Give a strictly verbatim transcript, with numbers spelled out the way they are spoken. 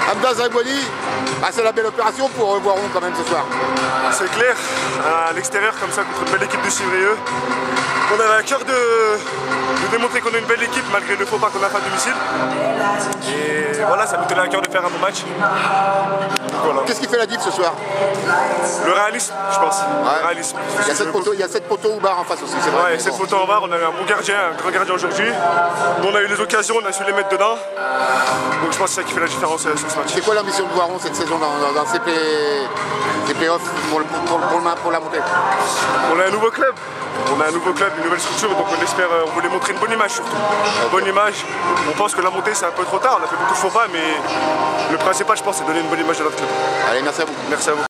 Hamza Zagwali, bah, c'est la belle opération pour euh, Voiron quand même ce soir. C'est clair, à l'extérieur comme ça contre une belle équipe de Chivrieux. On avait à cœur de, de démontrer qu'on a une belle équipe malgré le faux pas qu'on a fait à domicile. Et voilà, ça nous tenait à cœur de faire un bon match. Voilà. Qu'est-ce qui fait la diff ce soir? Le réalisme, je pense. Ouais. Le réalisme. Il y a sept poteaux, il y a sept poteaux au bar en face aussi, c'est vrai. Ouais, sept poteaux en bar, on a eu un bon gardien, un grand gardien aujourd'hui. On a eu les occasions, on a su les mettre dedans. Donc je pense que c'est ça qui fait la différence euh, sur ce match. C'est quoi l'ambition de Voiron cette saison dans, dans, dans ces play, ces playoffs pour, pour, pour, pour, le, pour la montée? On a un nouveau club. On a un nouveau club, une nouvelle structure, donc on espère, on voulait montrer une bonne image surtout. Une bonne image. On pense que la montée c'est un peu trop tard, on a fait beaucoup de faux pas, mais le principal je pense c'est donner une bonne image de notre club. Allez, merci à vous. Merci à vous.